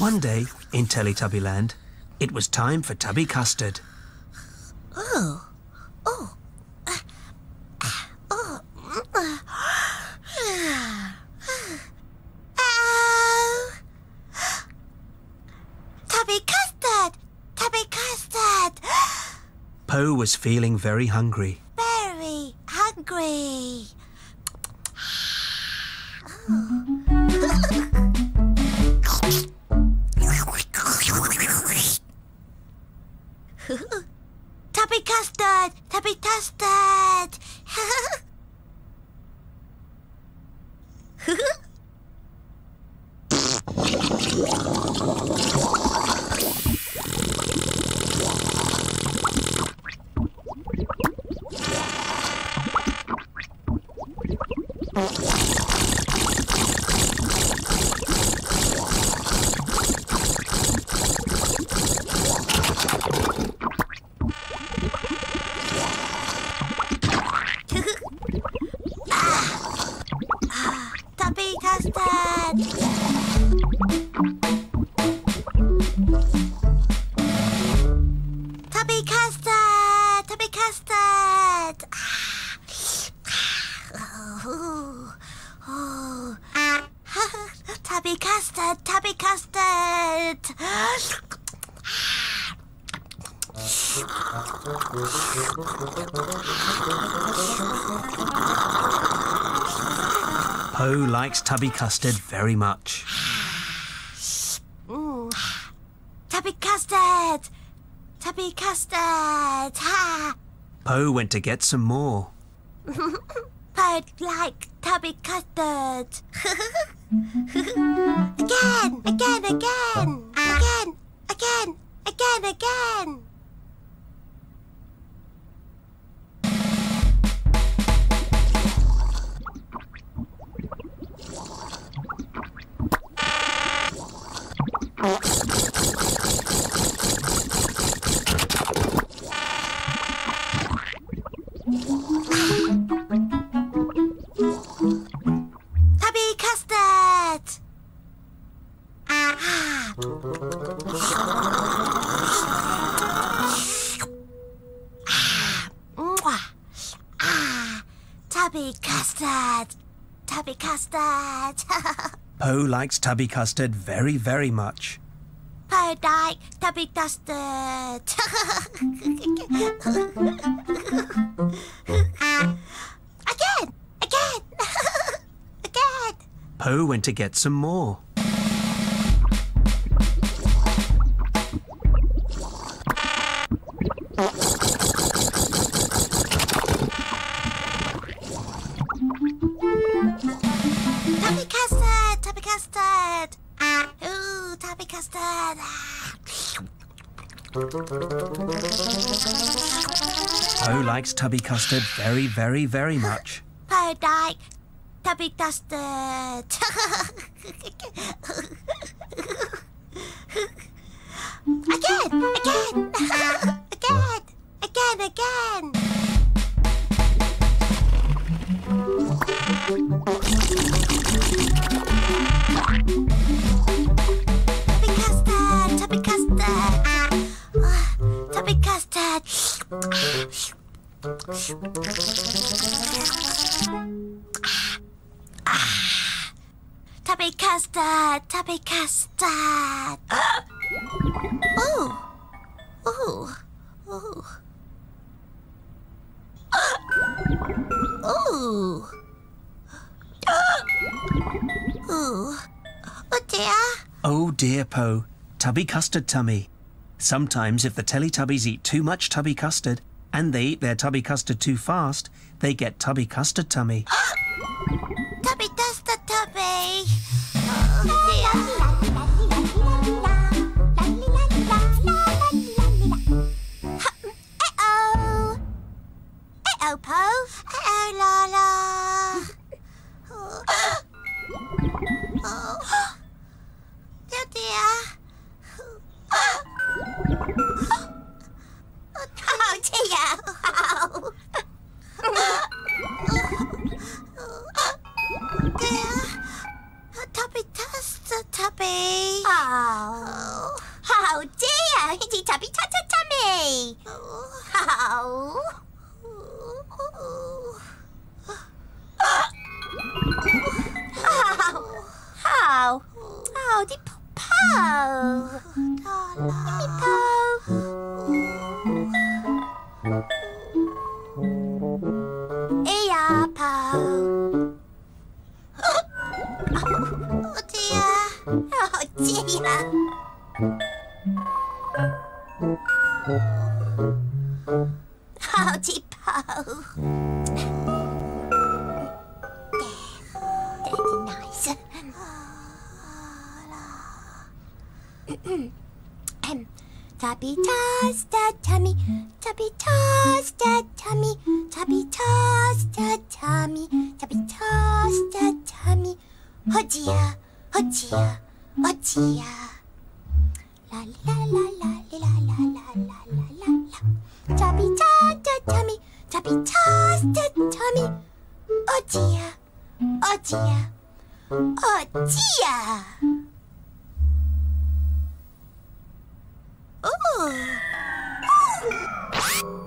One day, in Teletubbyland, it was time for Tubby Custard. Oh. Oh. Oh. Tubby Custard! Tubby Custard! Po was feeling very hungry. Very hungry. Tubby Custard! Tubby Custard! Tubby Custard! Tubby Custard! Tubby Custard! Tubby Custard! Tubby Custard! Po likes Tubby Custard very much. Tubby Custard! Tubby Custard! Po went to get some more. I'd like Tubby Custard. Again! Again! Again! Again! Again! Again! Again! Tubby Custard! Tubby Custard! Tubby Custard! Po likes Tubby Custard very, very much. I like Tubby Custard! Again! Again! Again! Po went to get some more. Tubby Custard! Tubby Custard! Ooh, Tubby Custard! Po likes Tubby Custard very, very, very much. I like Tubby Custard! Again! Again! Again! Again! Again! Tubby Custard! Tubby Custard! Tubby Custard! Tubby Custard! Tubby Custard! Oh! Oh! Oh! Oh! Oh! Oh dear! Oh dear, Po. Tubby Custard tummy. Sometimes if the Teletubbies eat too much Tubby Custard and they eat their Tubby Custard too fast, they get Tubby Custard tummy. Tubby Custard tummy! Oh dear! Uh-oh! Uh-oh, Po! Uh-oh, Lala! Oh dear! Oh dear! Oh. Dear. Tubby Custard, Tubby. Oh. dear. Oh, T-Po. That's nice. Tubby tossed the tummy, Tubby tossed the tummy, Tubby tossed the tummy, Tubby tossed the tummy. Oh dear, oh dear, oh dear. La la la la la la la la la la la. Tubby tossed the tummy, Tubby tossed the tummy. Oh dear, oh dear, oh dear. Ooh.